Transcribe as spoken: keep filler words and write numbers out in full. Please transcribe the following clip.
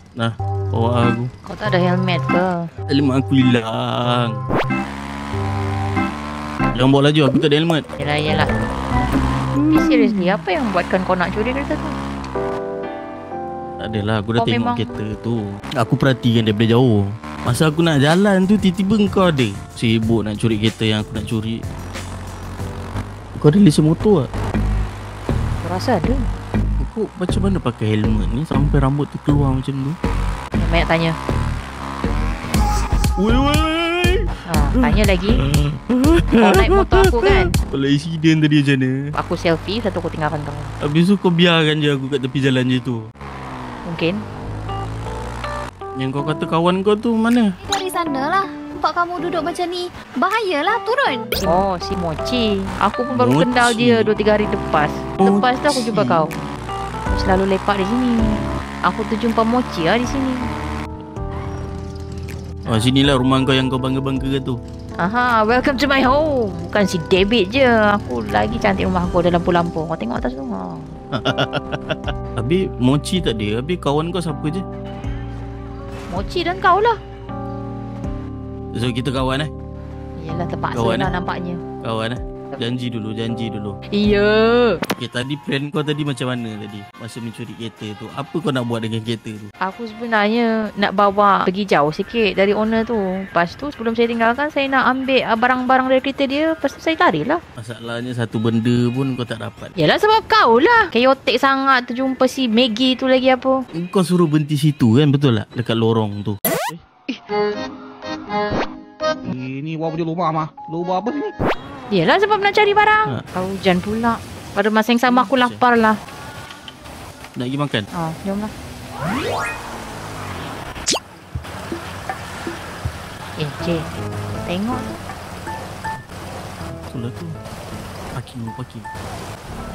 Nah, bawa aku. Kau tak ada helmet ke? Helmet aku hilang. Jangan bawa laju, aku tak ada helmet. Yelah, yelah. Tapi seriously, apa yang buatkan kau nak curi kereta tu? Tak adalah, aku dah Kau tengok memang- kereta tu. Aku perhatikan daripada jauh. Masa aku nak jalan tu, tiba-tiba kau ada sibuk nak curi kereta yang aku nak curi. Kau ada lesen motor tak? Aku rasa ada. Kau macam mana pakai helmet ni sampai rambut tu keluar macam tu? Banyak tanya. Woi woi. Ha, tanya lagi. Kau naik motor aku kan? Kalau insiden tadi macam mana? Aku selfie, satu aku tinggalkan kau. Habis tu kau biarkan je aku kat tepi jalan je tu. Mungkin. Yang kau kata kawan kau tu mana? Dari sana lah. Nampak kamu duduk macam ni. Bahayalah, turun. Oh, si Mochi. Aku pun baru Mochi. kenal dia dua tiga hari lepas. Lepas tu aku jumpa Mochi. kau. Selalu lepak di sini. Aku tu jumpa Mochi lah di sini. Oh, sinilah rumah kau yang kau bangga-bangga tu. Aha, welcome to my home. Bukan si David je. Aku lagi cantik rumah aku ada lampu-lampu. Kau tengok atas tu. Ha. Habis Mochi tak ada. Habis kawan kau siapa je? Mochi dan kau lah. So kita kawan eh? Yelah, terpaksa Kawan, lah eh? nampaknya. Kawan eh? Janji dulu, janji dulu. Iya. Okay, tadi plan kau tadi macam mana tadi? Masa mencuri kereta tu. Apa kau nak buat dengan kereta tu? Aku sebenarnya nak bawa pergi jauh sikit dari owner tu. Lepas tu sebelum saya tinggalkan, saya nak ambil ah, barang-barang dari kereta dia. Lepas tu saya tarik lah. Masalahnya satu benda pun kau tak dapat. Yalah, sebab kau lah chaotic sangat tu jumpa si Maggie tu lagi apa. Kau suruh berhenti situ kan, betul tak? Dekat lorong tu. Ini awak punya rumah mah. Rumah apa ni? Yalah, sebab nak cari barang. Ha. Ha. Hujan pula. Pada masa yang sama aku lapar lah. Nak pergi makan? Ha, jom lah. Eh, Cik. Tengok tu. Betul lah tu. Parking, parking.